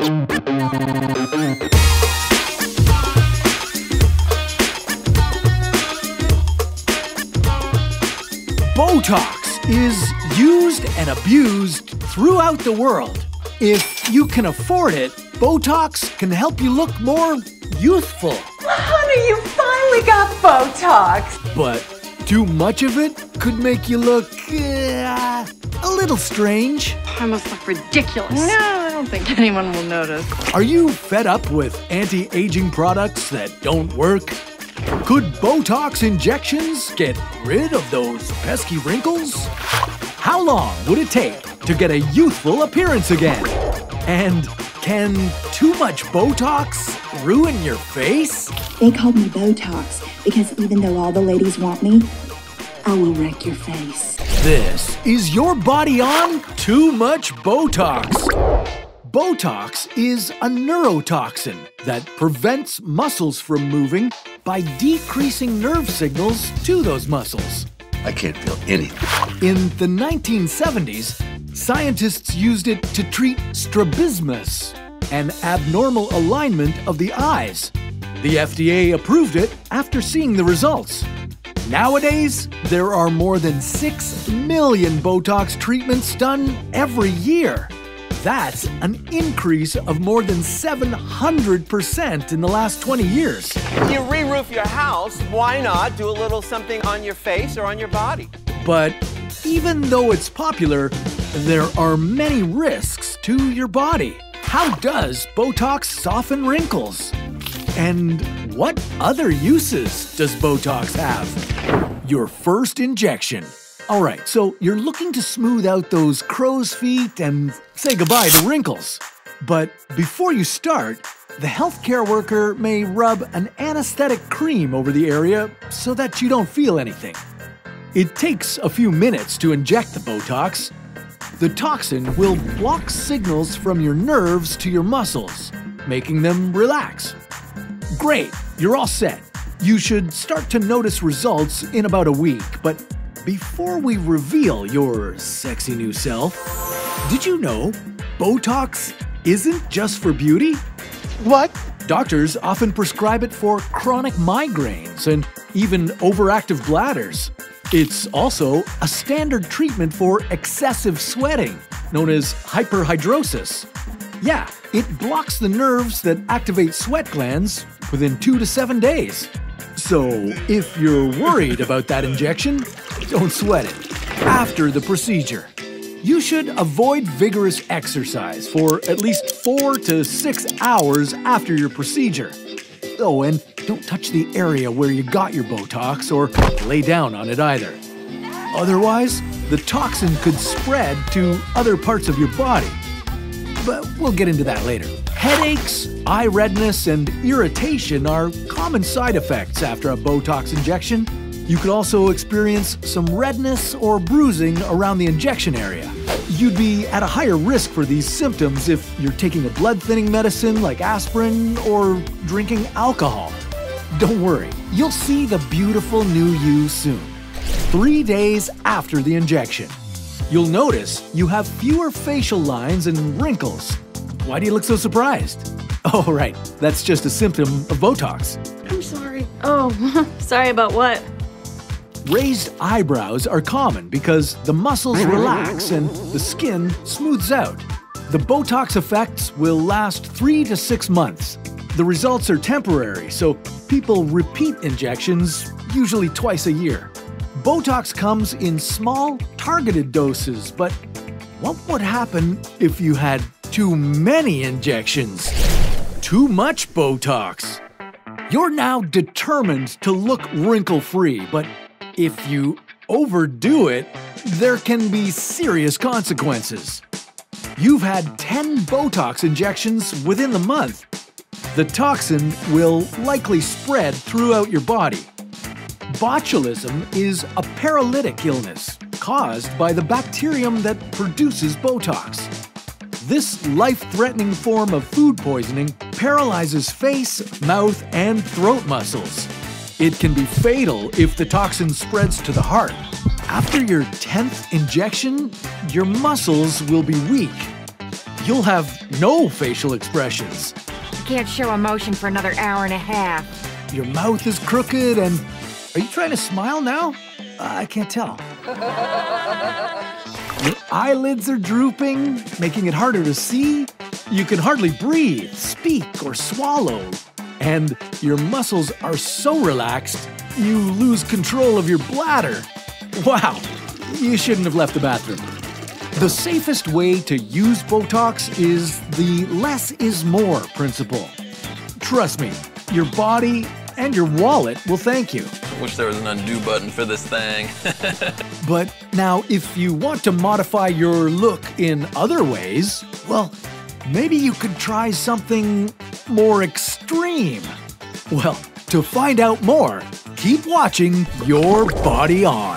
Botox is used and abused throughout the world. If you can afford it, Botox can help you look more youthful. Honey, you finally got Botox! But too much of it could make you look a little strange. I must look ridiculous. No, I don't think anyone will notice. Are you fed up with anti-aging products that don't work? Could Botox injections get rid of those pesky wrinkles? How long would it take to get a youthful appearance again? And can too much Botox ruin your face? They called me Botox because even though all the ladies want me, I will wreck your face. This is your body on too much Botox. Botox is a neurotoxin that prevents muscles from moving by decreasing nerve signals to those muscles. I can't feel anything. In the 1970s, scientists used it to treat strabismus, an abnormal alignment of the eyes. The FDA approved it after seeing the results. Nowadays, there are more than 6 million Botox treatments done every year. That's an increase of more than 700% in the last 20 years. You re-roof your house, why not do a little something on your face or on your body? But even though it's popular, there are many risks to your body. How does Botox soften wrinkles? And what other uses does Botox have? Your first injection. All right, so you're looking to smooth out those crow's feet and say goodbye to wrinkles. But before you start, the healthcare worker may rub an anesthetic cream over the area so that you don't feel anything. It takes a few minutes to inject the Botox. The toxin will block signals from your nerves to your muscles, making them relax. Great, you're all set. You should start to notice results in about a week, but before we reveal your sexy new self, did you know Botox isn't just for beauty? What? Doctors often prescribe it for chronic migraines and even overactive bladders. It's also a standard treatment for excessive sweating, known as hyperhidrosis. Yeah, it blocks the nerves that activate sweat glands within 2 to 7 days. So, if you're worried about that injection, don't sweat it. After the procedure, you should avoid vigorous exercise for at least 4 to 6 hours after your procedure. Oh, and don't touch the area where you got your Botox or lay down on it either. Otherwise, the toxin could spread to other parts of your body. But we'll get into that later. Headaches, eye redness, and irritation are common side effects after a Botox injection. You could also experience some redness or bruising around the injection area. You'd be at a higher risk for these symptoms if you're taking a blood-thinning medicine like aspirin or drinking alcohol. Don't worry, you'll see the beautiful new you soon. 3 days after the injection. You'll notice you have fewer facial lines and wrinkles. Why do you look so surprised? Oh, right, that's just a symptom of Botox. I'm sorry. Oh, sorry about what? Raised eyebrows are common because the muscles relax and the skin smooths out. The Botox effects will last 3 to 6 months. The results are temporary, so people repeat injections, usually twice a year. Botox comes in small, targeted doses, but what would happen if you had too many injections? Too much Botox. You're now determined to look wrinkle-free, but if you overdo it, there can be serious consequences. You've had 10 Botox injections within the month. The toxin will likely spread throughout your body. Botulism is a paralytic illness caused by the bacterium that produces Botox. This life-threatening form of food poisoning paralyzes face, mouth, and throat muscles. It can be fatal if the toxin spreads to the heart. After your 10th injection, your muscles will be weak. you'll have no facial expressions. I can't show emotion for another hour and a half. Your mouth is crooked and… Are you trying to smile now? I can't tell. Your eyelids are drooping, making it harder to see. You can hardly breathe, speak, or swallow. And your muscles are so relaxed, you lose control of your bladder. Wow, you shouldn't have left the bathroom. The safest way to use Botox is the less is more principle. Trust me, your body and your wallet will thank you. I wish there was an undo button for this thing. But now, if you want to modify your look in other ways, well, maybe you could try something more extreme. Well, to find out more, keep watching Your Body On.